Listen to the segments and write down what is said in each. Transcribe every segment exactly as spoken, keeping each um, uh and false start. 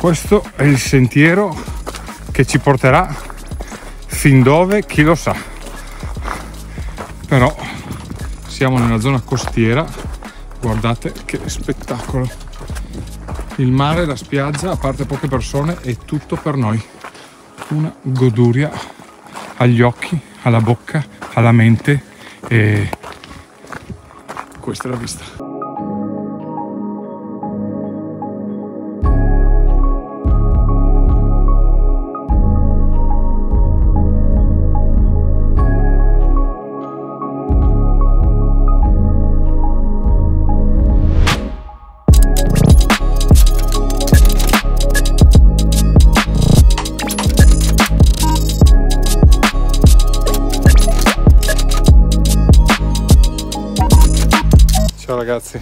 questo è il sentiero che ci porterà fin dove chi lo sa, però siamo nella zona costiera. Guardate che spettacolo, il mare, la spiaggia, a parte poche persone, è tutto per noi, una goduria agli occhi, alla bocca, alla mente, e questa è la vista. Ciao ragazzi,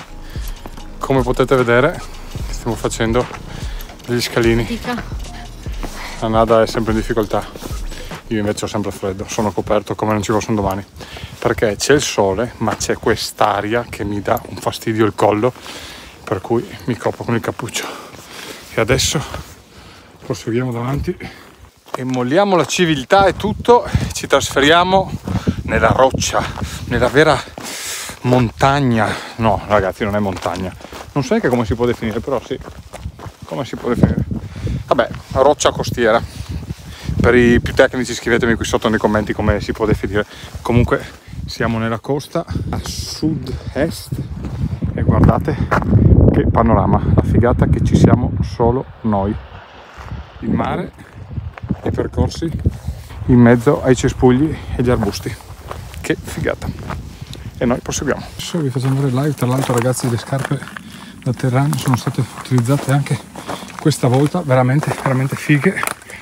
come potete vedere stiamo facendo degli scalini. Dica. La Nada è sempre in difficoltà, io invece ho sempre freddo, sono coperto come non ci fossero domani, perché c'è il sole ma c'è quest'aria che mi dà un fastidio il collo, per cui mi copro con il cappuccio. E adesso proseguiamo davanti e molliamo la civiltà e tutto, ci trasferiamo nella roccia, nella vera montagna. No ragazzi, non è montagna, non so neanche come si può definire, però sì, come si può definire, vabbè, roccia costiera. Per i più tecnici scrivetemi qui sotto nei commenti come si può definire. Comunque siamo nella costa a sud-est e guardate che panorama, la figata che ci siamo solo noi, il mare e i percorsi in mezzo ai cespugli e gli arbusti, che figata. E noi proseguiamo. Adesso vi facciamo vedere live. Tra l'altro ragazzi, le scarpe da terrano sono state utilizzate anche questa volta, veramente veramente fighe,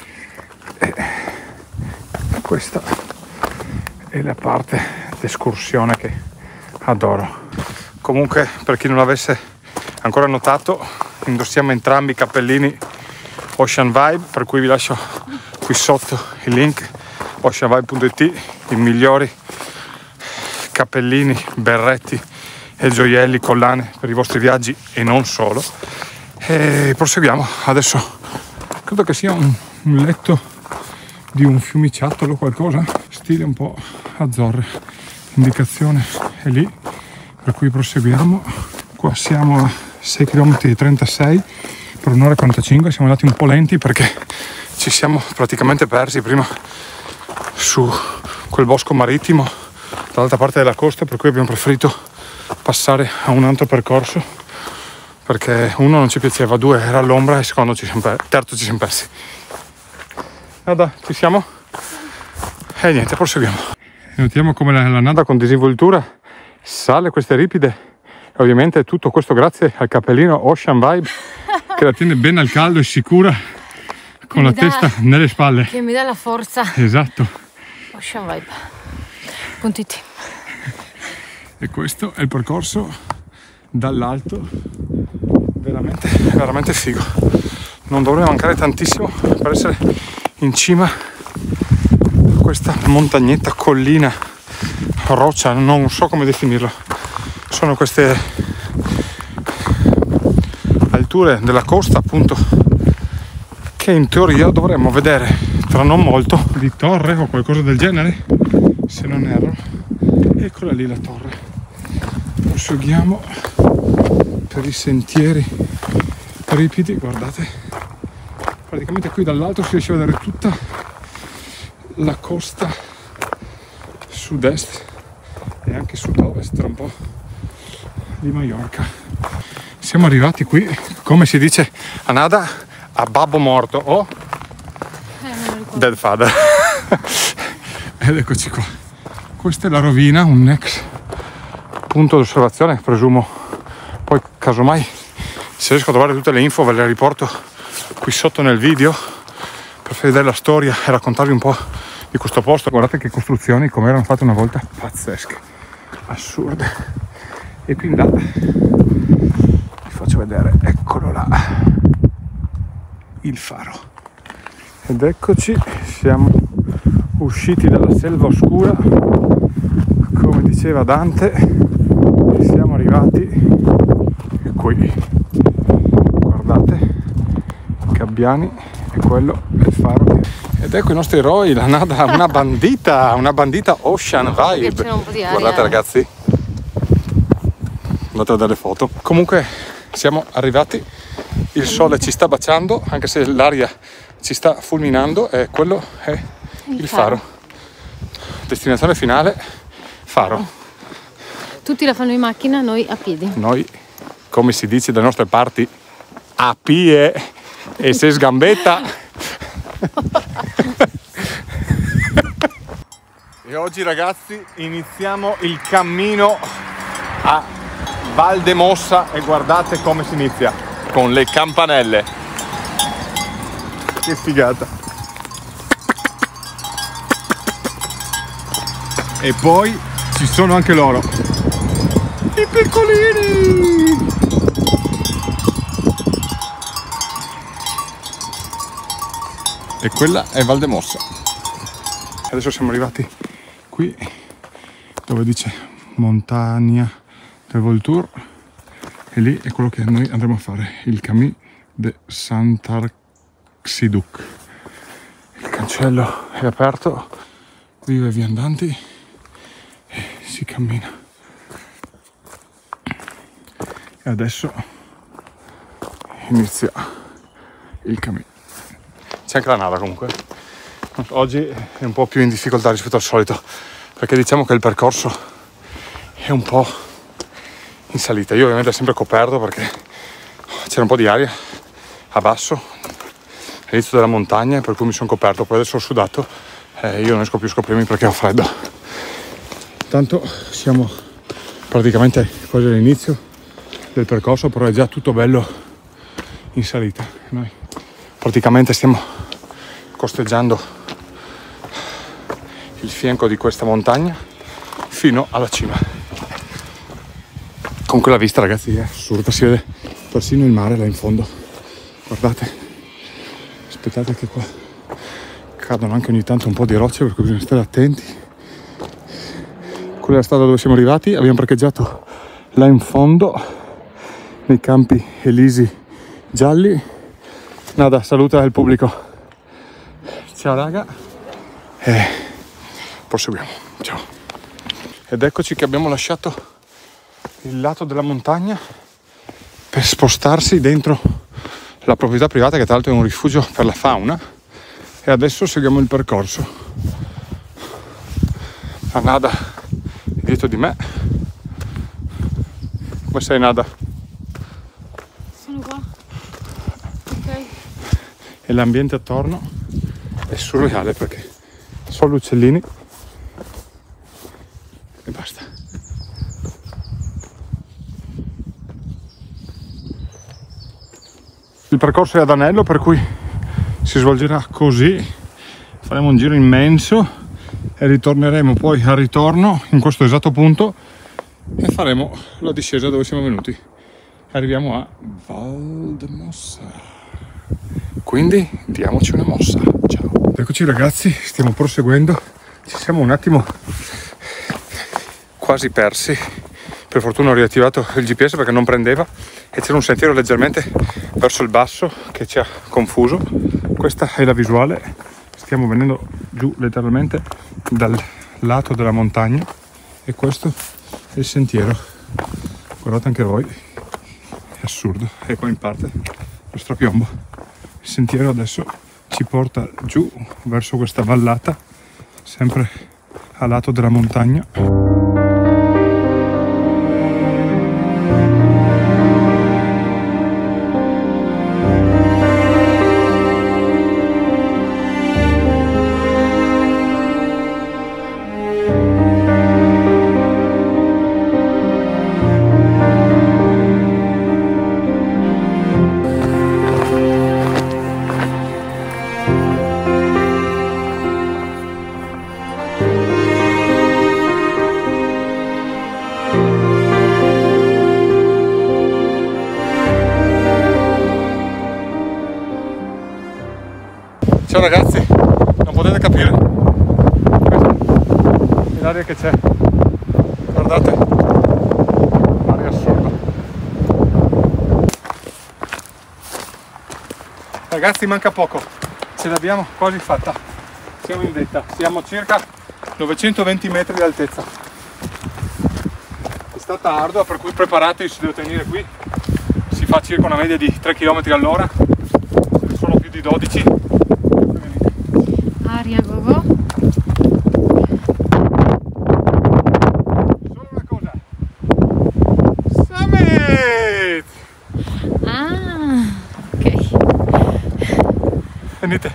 e questa è la parte d'escursione che adoro. Comunque, per chi non l'avesse ancora notato, indossiamo entrambi i cappellini Ocean Vibe, per cui vi lascio qui sotto il link ocean vibe punto it, i migliori cappellini, berretti e gioielli, collane per i vostri viaggi e non solo. E proseguiamo. Adesso credo che sia un, un letto di un fiumiciattolo o qualcosa, stile un po' Azzorre, indicazione è lì, per cui proseguiamo. Qua siamo a sei chilometri e trentasei per un'ora e quarantacinque, siamo andati un po' lenti perché ci siamo praticamente persi prima su quel bosco marittimo dall'altra parte della costa, per cui abbiamo preferito passare a un altro percorso perché uno non ci piaceva, due era all'ombra e secondo ci siamo persi, terzo ci siamo persi. Nada, ci siamo? E niente, proseguiamo. E notiamo come la, la Nada con disinvoltura sale queste ripide, e ovviamente tutto questo grazie al cappellino Ocean Vibe che la tiene ben al caldo e sicura, con la testa nelle spalle, che mi dà la forza. Esatto. Ocean Vibe punto it. E questo è il percorso dall'alto, veramente veramente figo. Non dovrebbe mancare tantissimo per essere in cima a questa montagnetta, collina, roccia, non so come definirlo. Sono queste alture della costa, appunto, che in teoria dovremmo vedere tra non molto di torre o qualcosa del genere, se non erro. Eccola lì la torre. Proseguiamo per i sentieri ripidi, guardate, praticamente qui dall'alto si riesce a vedere tutta la costa sud-est e anche sud-ovest tra un po' di Maiorca. Siamo arrivati qui, come si dice a Nada, a babbo morto o eh, dead father. Ed eccoci qua. Questa è la rovina, un ex punto d'osservazione, presumo. Poi casomai se riesco a trovare tutte le info ve le riporto qui sotto nel video per far vedere la storia e raccontarvi un po' di questo posto. Guardate che costruzioni, come erano fatte una volta, pazzesche, assurde. E qui in là vi faccio vedere, eccolo là, il faro. Ed eccoci, siamo usciti dalla selva oscura, come diceva Dante, e siamo arrivati qui. Guardate gabbiani e quello è il faro. Ed ecco i nostri eroi, la Nada, una bandita, una bandita Ocean Vibe. Un po' di aria. Guardate ragazzi, andate a vedere le foto. Comunque siamo arrivati, il sole ci sta baciando, anche se l'aria ci sta fulminando, e quello è il, il faro. faro. Destinazione finale, faro. Tutti la fanno in macchina, noi a piedi. Noi, come si dice dalle nostre parti, a pie e se sgambetta. E oggi ragazzi iniziamo il cammino a Valdemossa e guardate come si inizia, con le campanelle. Che figata. E poi ci sono anche loro, i piccolini. E quella è Valdemossa. Adesso siamo arrivati qui dove dice Montagna del Voltour, e lì è quello che noi andremo a fare, il Cammin de Sant'Arxiduc. Il cancello è aperto, vive viandanti e si cammina. E adesso inizia il cammino. C'è anche la Nada comunque. Oggi è un po' più in difficoltà rispetto al solito, perché diciamo che il percorso è un po' in salita. Io ovviamente sempre coperto perché c'era un po' di aria a basso all'inizio della montagna, per cui mi sono coperto. Poi adesso ho sudato e io non riesco più a scoprirmi perché ho freddo. Tanto siamo praticamente quasi all'inizio del percorso, però è già tutto bello in salita. Noi praticamente stiamo costeggiando il fianco di questa montagna fino alla cima. Con quella vista ragazzi è assurda, si vede persino il mare là in fondo. Guardate, aspettate che qua cadono anche ogni tanto un po' di rocce, per cui bisogna stare attenti. Quella è la strada dove siamo arrivati, abbiamo parcheggiato là in fondo nei campi elisi gialli. Nada, saluta il pubblico. Ciao raga, e proseguiamo. Ciao. Ed eccoci che abbiamo lasciato il lato della montagna per spostarsi dentro la proprietà privata, che tra l'altro è un rifugio per la fauna, e adesso seguiamo il percorso. La Nada dietro di me. Come sei Nada? Sono qua. Ok. E l'ambiente attorno è surreale perché solo uccellini e basta. Il percorso è ad anello, per cui si svolgerà così. Faremo un giro immenso e ritorneremo poi al ritorno in questo esatto punto e faremo la discesa dove siamo venuti. Arriviamo a Valdemossa. Quindi diamoci una mossa. Ciao. Eccoci ragazzi, stiamo proseguendo. Ci siamo un attimo quasi persi. Per fortuna ho riattivato il G P S perché non prendeva e c'era un sentiero leggermente verso il basso che ci ha confuso. Questa è la visuale. Stiamo venendo giù letteralmente dal lato della montagna e questo è il sentiero. Guardate anche voi, è assurdo. E qua in parte lo strapiombo. Il sentiero adesso ci porta giù verso questa vallata, sempre a lato della montagna. Ciao ragazzi, non potete capire l'aria che c'è, guardate, l'aria assurda. Ragazzi, manca poco, ce l'abbiamo quasi fatta, siamo in vetta, siamo a circa novecentoventi metri di altezza. È stata ardua, per cui preparatevi, si deve tenere qui, si fa circa una media di tre chilometri all'ora, se ne sono più di dodici. Aria go-go. Solo una cosa, Summit! Ah, ok. Venite.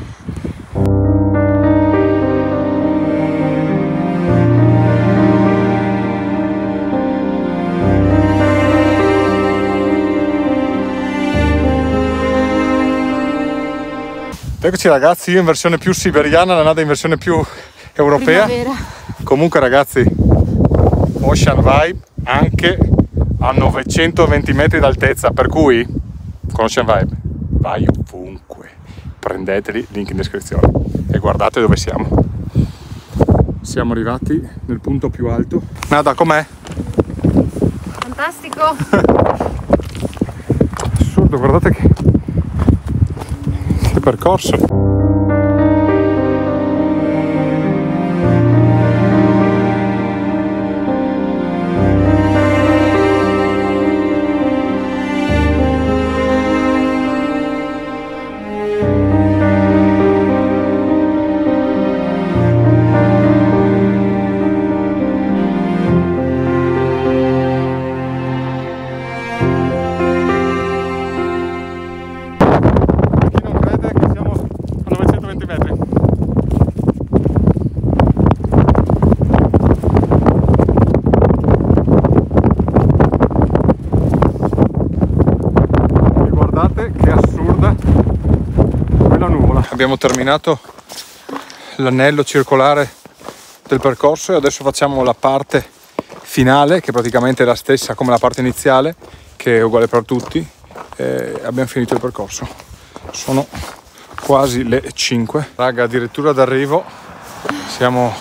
Eccoci ragazzi, io in versione più siberiana, la Nada in versione più europea. Primavera. Comunque ragazzi, Ocean Vibe anche a novecentoventi metri d'altezza, per cui con Ocean Vibe vai ovunque. Prendeteli, link in descrizione e guardate dove siamo. Siamo arrivati nel punto più alto. Nada, com'è? Fantastico. Assurdo, guardate che, che percorso. Abbiamo terminato l'anello circolare del percorso e adesso facciamo la parte finale, che praticamente è la stessa come la parte iniziale, che è uguale per tutti. E abbiamo finito il percorso, sono quasi le cinque, raga, addirittura d'arrivo siamo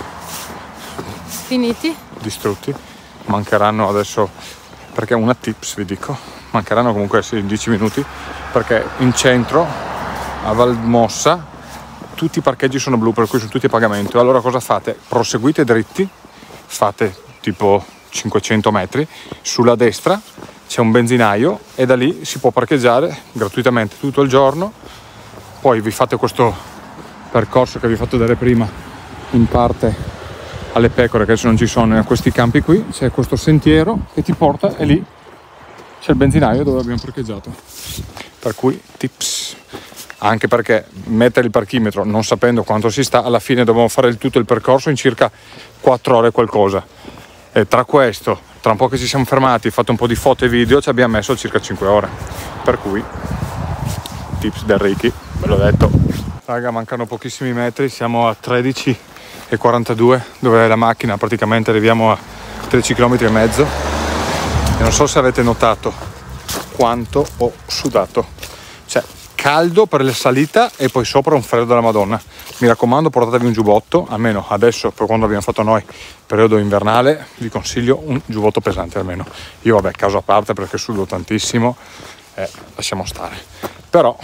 Finiti? distrutti. Mancheranno adesso, perché una tips vi dico, mancheranno comunque sì, dieci minuti, perché in centro a Valmossa tutti i parcheggi sono blu, per cui sono tutti a pagamento. Allora cosa fate? Proseguite dritti, fate tipo cinquecento metri, sulla destra c'è un benzinaio e da lì si può parcheggiare gratuitamente tutto il giorno. Poi vi fate questo percorso che vi ho fatto vedere prima, in parte alle pecore che adesso non ci sono, a questi campi qui c'è questo sentiero che ti porta e lì c'è il benzinaio dove abbiamo parcheggiato. Per cui tips. Anche perché mettere il parchimetro non sapendo quanto si sta, alla fine dobbiamo fare il tutto il percorso in circa quattro ore e qualcosa. E tra questo, tra un po' che ci siamo fermati, fatto un po' di foto e video, ci abbiamo messo circa cinque ore. Per cui, tips del Ricky, ve l'ho detto. Raga, mancano pochissimi metri, siamo a tredici e quarantadue, dove la macchina praticamente arriviamo a tredici chilometri e mezzo. E non so se avete notato quanto ho sudato. Cioè, caldo per la salita e poi sopra un freddo della Madonna. Mi raccomando, portatevi un giubbotto, almeno adesso, per quando abbiamo fatto noi periodo invernale, vi consiglio un giubbotto pesante almeno. Io vabbè, caso a parte perché sudo tantissimo, eh, lasciamo stare. Però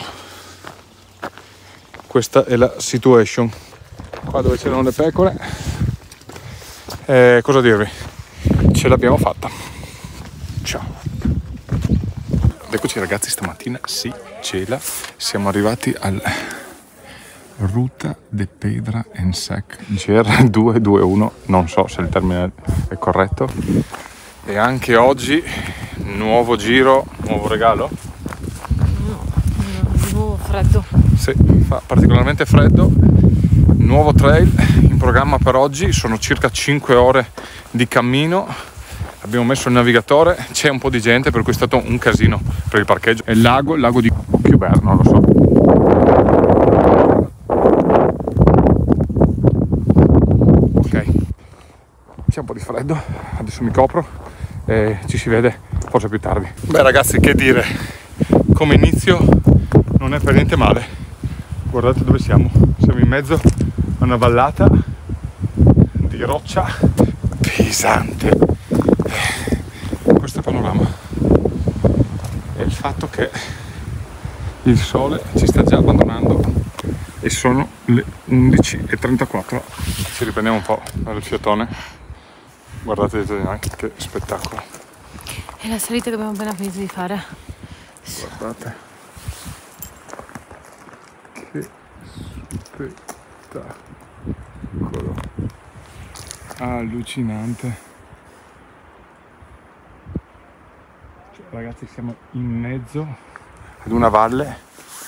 questa è la situation. Qua dove c'erano le pecore, eh, cosa dirvi? Ce l'abbiamo fatta. Ciao. Eccoci ragazzi, stamattina si cela, siamo arrivati al Ruta de Pedra en Sec G R duecentoventun, non so se il termine è corretto. E anche oggi nuovo giro, nuovo regalo. No, no, nuovo freddo. Sì, fa particolarmente freddo. Nuovo trail in programma per oggi, sono circa cinque ore di cammino. Abbiamo messo il navigatore, c'è un po' di gente, per cui è stato un casino per il parcheggio. È il lago, il lago di Cuber, non lo so. Ok, c'è un po' di freddo, adesso mi copro e ci si vede forse più tardi. Beh ragazzi, che dire, come inizio non è per niente male. Guardate dove siamo, siamo in mezzo a una vallata di roccia pesante. Questo panorama e il fatto che il sole ci sta già abbandonando e sono le undici e trentaquattro. Ci riprendiamo un po' dal fiatone. Guardate dietro di noi, che spettacolo. È la salita che abbiamo appena finito di fare. Guardate. Che spettacolo. Allucinante. Cioè, ragazzi, siamo in mezzo ad una valle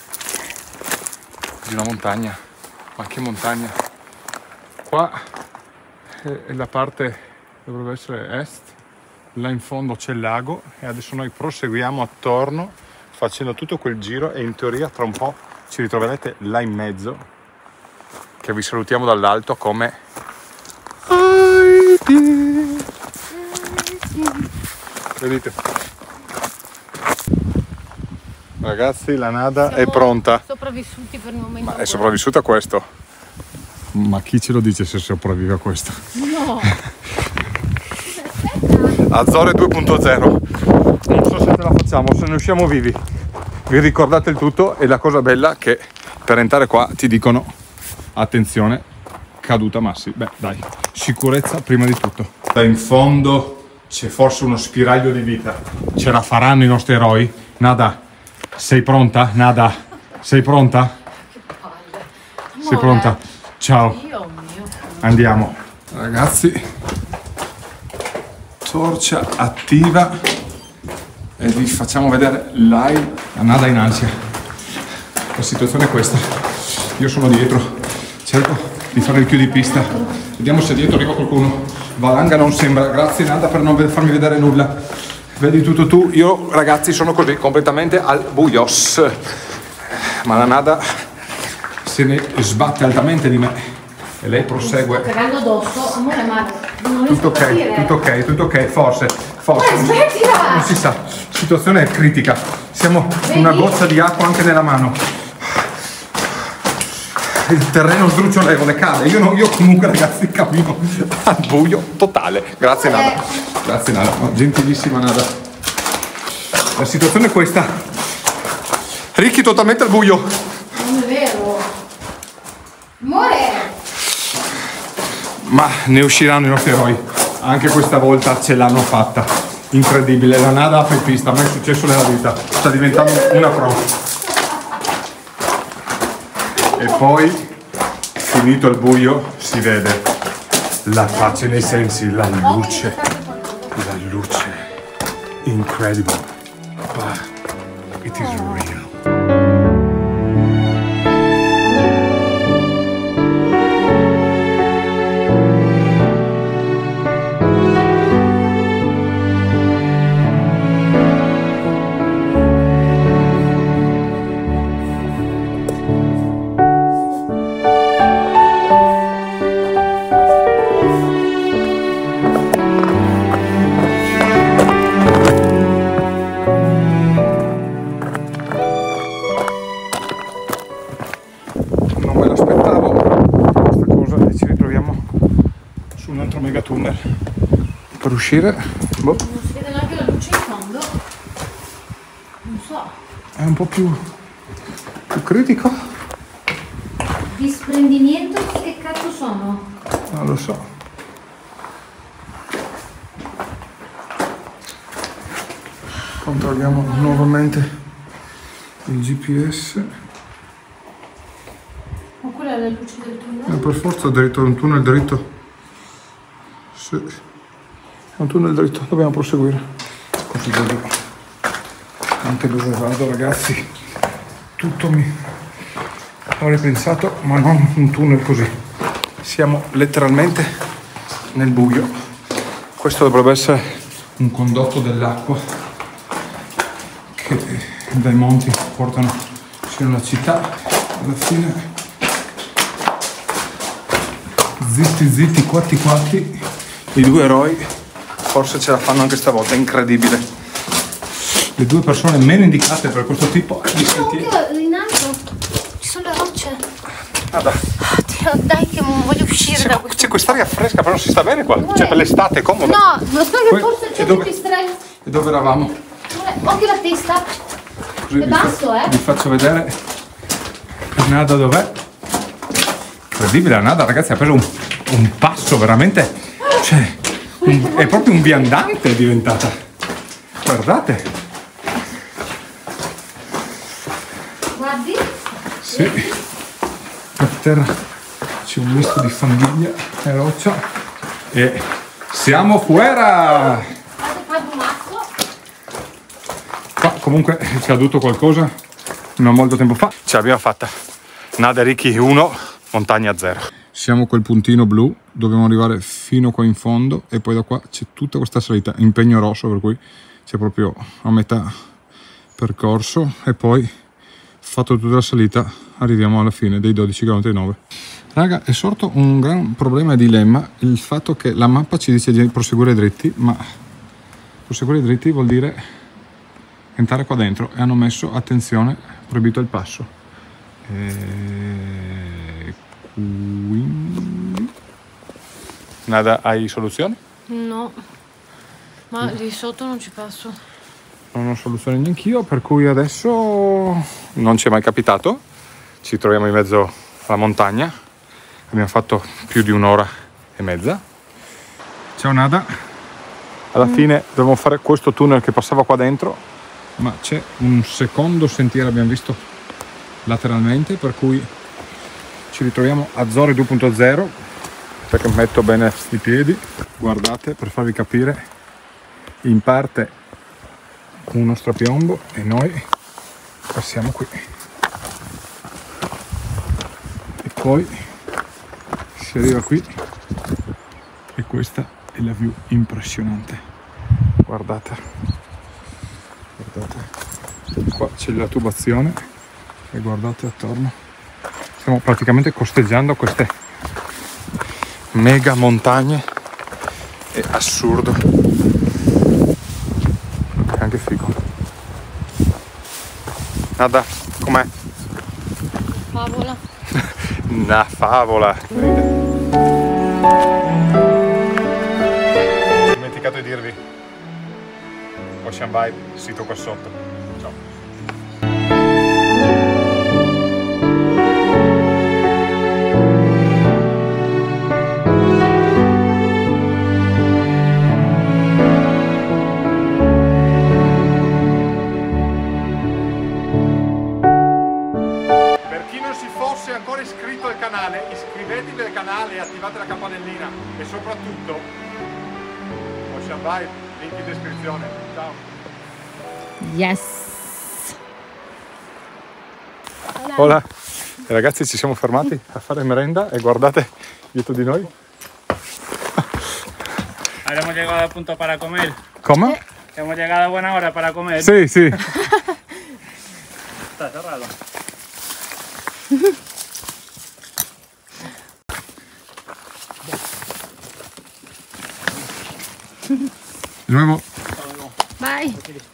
di una montagna. Ma che montagna! Qua è la parte, dovrebbe essere est, là in fondo c'è il lago e adesso noi proseguiamo attorno facendo tutto quel giro e in teoria tra un po' ci ritroverete là in mezzo, che vi salutiamo dall'alto come Heidi. Vedete? Ragazzi, la nada Siamo è pronta. Sopravvissuti per il momento. Ma è sopravvissuta a questo? Ma chi ce lo dice se sopravvive a questo? No! Azzorre due punto zero. Non so se ce la facciamo, se ne usciamo vivi. Vi ricordate il tutto e la cosa bella che per entrare qua ti dicono attenzione, caduta massi. Beh dai, sicurezza prima di tutto. Da in fondo c'è forse uno spiraglio di vita. Ce la faranno i nostri eroi? Nada, sei pronta? Nada, sei pronta? Sei pronta? Ciao. Andiamo. Ragazzi, torcia attiva e vi facciamo vedere live la nada in ansia. La situazione è questa. Io sono dietro, cerco di fare il chiudi pista. Vediamo se dietro arriva qualcuno. Valanga non sembra. Grazie Nada per non farmi vedere nulla. Vedi tutto tu. Io ragazzi sono così, completamente al buios. Ma la Nada se ne sbatte altamente di me. E lei prosegue. Sto cagando addosso, amore, ma non tutto ok, tutto ok, tutto ok, forse, forse. Ma smettila! Non si sa, la situazione è critica. Siamo Vedi? Una goccia di acqua anche nella mano. Il terreno sdrucciolevole cade. Io, no, io comunque ragazzi cammino al buio totale. Grazie Nada. Grazie Nada, oh, gentilissima Nada. La situazione è questa. Ricchi totalmente al buio. Non è vero. Amore! Ma ne usciranno i nostri eroi. Anche questa volta ce l'hanno fatta. Incredibile, la Nada apre pista, a me è successo nella vita. Sta diventando una pro. E poi, finito il buio, si vede la pace nei sensi, la luce. La luce. Incredible. But it is real. Per uscire, boh. Non si vede neanche la luce in fondo. Non so. È un po' più, più critico. Disprendimento che cazzo sono? Non lo so. Controlliamo nuovamente il G P S. Ma quella è la luce del tunnel? Eh, per forza dritto, un tunnel dritto. Sì. Un tunnel dritto, dobbiamo proseguire. Così vedo anche dove vado ragazzi. Tutto mi avrei pensato, ma non un tunnel così. Siamo letteralmente nel buio. Questo dovrebbe essere un condotto dell'acqua che dai monti portano fino alla città. Alla fine zitti zitti quatti quatti i due eroi forse ce la fanno anche stavolta, è incredibile. Le due persone meno indicate per questo tipo di sentieri. Oh, in alto ci sono le rocce. Ah, dai. Oddio, dai che voglio uscire C'è, da questo. c'è quest'aria fresca, però non si sta bene qua. Amore. Cioè per l'estate è comodo. No, lo so che Que- forse c'è e dove- pipistrello. E dove eravamo? Occhio la testa. Così è basso, vi, eh? vi faccio vedere Nada dov'è. Incredibile, la Nada, ragazzi, ha preso un, un passo veramente, cioè, un, è proprio un viandante è diventata. Guardate. Guardi? Sì. Per terra c'è un misto di fanghiglia e roccia e siamo fuera! Qua comunque è caduto qualcosa non molto tempo fa. Ce l'abbiamo fatta. Nada Ricky uno, montagna zero. Siamo a quel puntino blu, dobbiamo arrivare fino qua in fondo e poi da qua c'è tutta questa salita, impegno rosso, per cui c'è proprio a metà percorso e poi fatto tutta la salita arriviamo alla fine dei dodici chilometri e nove. Raga, è sorto un gran problema e dilemma il fatto che la mappa ci dice di proseguire dritti, ma proseguire dritti vuol dire entrare qua dentro e hanno messo, attenzione, proibito il passo. E quindi... Nada, hai soluzioni? No, ma lì sotto non ci passo. Non ho soluzione neanch'io, per cui adesso non ci è mai capitato. Ci troviamo in mezzo alla montagna. Abbiamo fatto più di un'ora e mezza. Ciao Nada. Alla mm. fine dovevamo fare questo tunnel che passava qua dentro, ma c'è un secondo sentiero, abbiamo visto lateralmente, per cui ci ritroviamo a Zori due punto zero. Perché metto bene i piedi. Guardate, per farvi capire, in parte uno strapiombo e noi passiamo qui e poi si arriva qui e questa è la view impressionante. Guardate, guardate, qua c'è la tubazione e guardate attorno, stiamo praticamente costeggiando queste mega montagne. È assurdo, è anche figo. Nada, com'è? Favola. Una favola. Ho dimenticato di dirvi Ocean Vibe, sito qua sotto. Ciao. Ancora iscritto al canale, iscrivetevi al canale e attivate la campanellina e soprattutto Ocean Vibe, link in descrizione. Ciao. Yes. Hola. Hola. E ragazzi, ci siamo fermati a fare merenda e guardate dietro di noi. Habremos llegado al punto para comer. ¿Cómo? Hemos llegado a buena hora para comer. Sí, sí. Está cerrado. Di nuovo. Bye.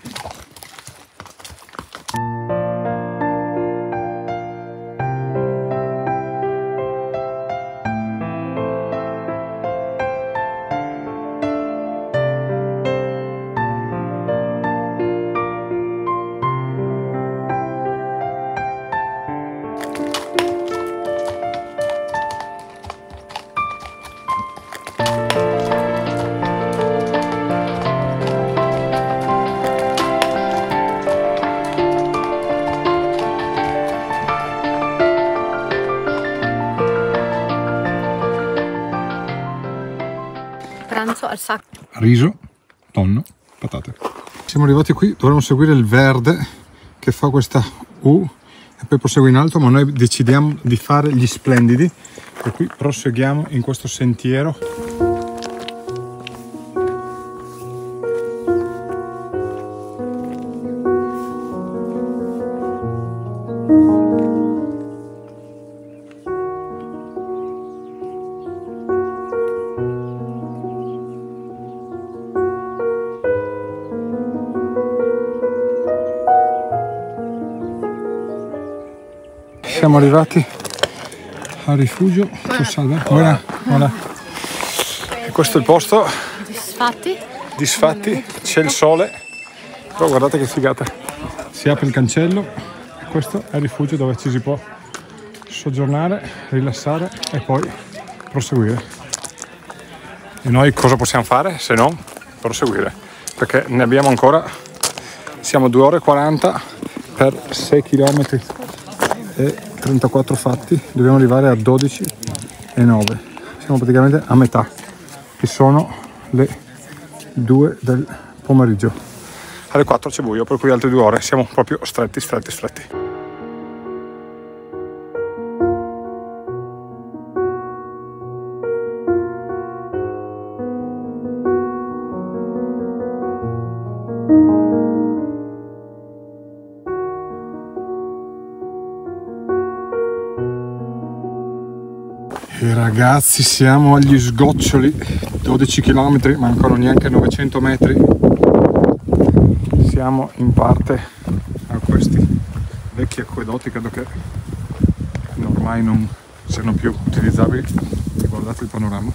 Pranzo al sacco. Riso, tonno, patate. Siamo arrivati qui, dovremmo seguire il verde che fa questa U e poi prosegue in alto, ma noi decidiamo di fare gli splendidi e qui proseguiamo in questo sentiero. Siamo arrivati al rifugio. Salve. Buona. Buona. E questo è il posto. Disfatti. Disfatti, c'è il sole. Però guardate che figata. si apre il cancello e questo è il rifugio dove ci si può soggiornare, rilassare e poi proseguire. E noi cosa possiamo fare se non proseguire? Perché ne abbiamo ancora, siamo due ore e quaranta per sei chilometri e trentaquattro fatti, dobbiamo arrivare a dodici e nove, siamo praticamente a metà, che sono le due del pomeriggio. Alle quattro c'è buio, per cui altre due ore siamo proprio stretti, stretti, stretti. E ragazzi, siamo agli sgoccioli, dodici chilometri, mancano neanche novecento metri. Siamo in parte a questi vecchi acquedotti, credo che ormai non siano più utilizzabili. Guardate il panorama.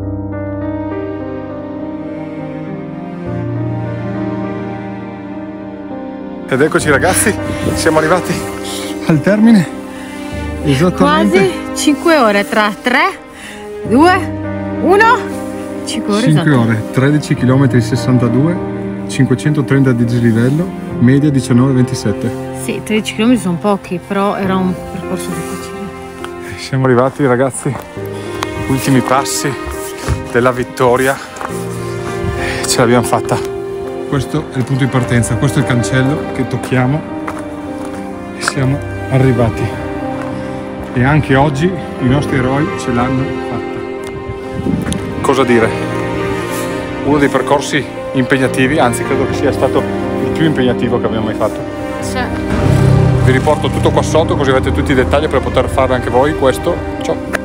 Ed eccoci ragazzi, siamo arrivati al termine. Esattamente. Quasi cinque ore tra tre, due, uno. cinque ore. cinque esatto. ore, tredici chilometri sessantadue, cinquecentotrenta di dislivello, media diciannove ventisette. Sì, tredici chilometri sono pochi, però era un percorso difficile. Siamo arrivati ragazzi, ultimi passi della vittoria, ce l'abbiamo fatta. Questo è il punto di partenza, questo è il cancello che tocchiamo e siamo arrivati. E anche oggi i nostri eroi ce l'hanno fatta. Cosa dire? Uno dei percorsi impegnativi, anzi credo che sia stato il più impegnativo che abbiamo mai fatto. Cioè. Vi riporto tutto qua sotto così avete tutti i dettagli per poter fare anche voi questo. Ciao!